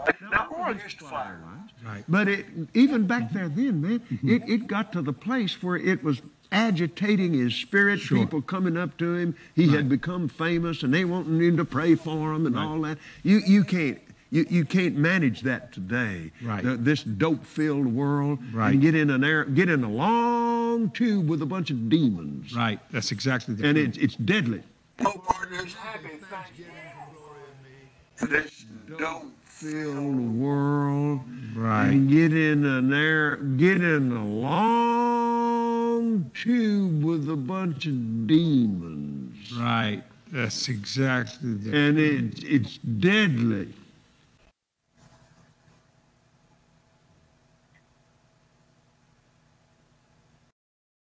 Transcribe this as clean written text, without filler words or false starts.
Now, oil used to fire. Right. But even back there then, man, it got to the place where it was agitating his spirit, Sure. people coming up to him. He had become famous, and they wanting him to pray for him and all that. You can't manage that today. Right. This dope-filled world. Right. And get in a long tube with a bunch of demons. Right. That's exactly the And truth. it's deadly. No partners happy. This Filled world. Right. And get in a long tube with a bunch of demons. Right. That's exactly the And it's deadly.